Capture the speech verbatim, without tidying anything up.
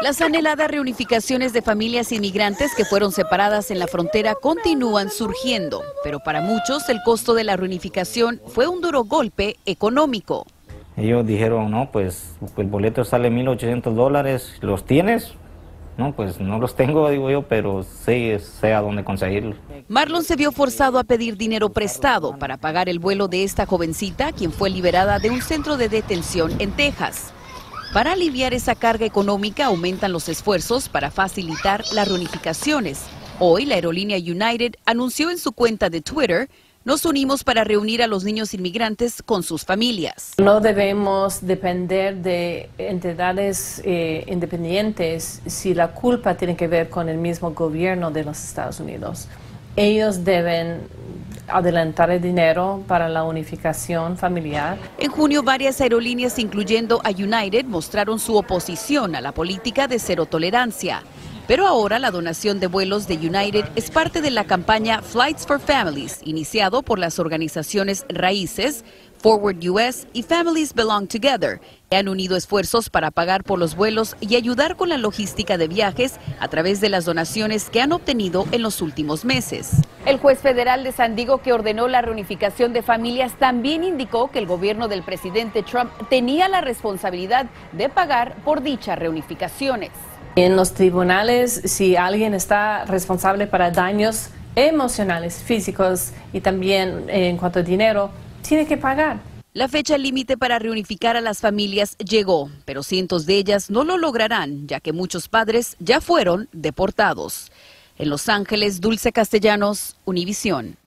Las anheladas reunificaciones de familias inmigrantes que fueron separadas en la frontera continúan surgiendo, pero para muchos el costo de la reunificación fue un duro golpe económico. Ellos dijeron, no, pues el boleto sale mil ochocientos dólares, ¿los tienes? No, pues no los tengo, digo yo, pero sí sé a dónde conseguirlos. Marlon se vio forzado a pedir dinero prestado para pagar el vuelo de esta jovencita, quien fue liberada de un centro de detención en Texas. Para aliviar esa carga económica aumentan los esfuerzos para facilitar las reunificaciones. Hoy la aerolínea United anunció en su cuenta de Twitter: nos unimos para reunir a los niños inmigrantes con sus familias. No debemos depender de entidades eh, independientes si la culpa tiene que ver con el mismo gobierno de los Estados Unidos. Ellos deben adelantar el dinero para la unificación familiar. En junio, varias aerolíneas, incluyendo a United, mostraron su oposición a la política de cero tolerancia. Pero ahora la donación de vuelos de United es parte de la campaña Flights for Families, iniciado por las organizaciones Raíces, Forward U S y Families Belong Together, que han unido esfuerzos para pagar por los vuelos y ayudar con la logística de viajes a través de las donaciones que han obtenido en los últimos meses. El juez federal de San Diego, que ordenó la reunificación de familias, también indicó que el gobierno del presidente Trump tenía la responsabilidad de pagar por dichas reunificaciones. En los tribunales, si alguien está responsable para daños emocionales, físicos y también en cuanto a dinero, tiene que pagar. La fecha límite para reunificar a las familias llegó, pero cientos de ellas no lo lograrán, ya que muchos padres ya fueron deportados. En Los Ángeles, Dulce Castellanos, Univisión.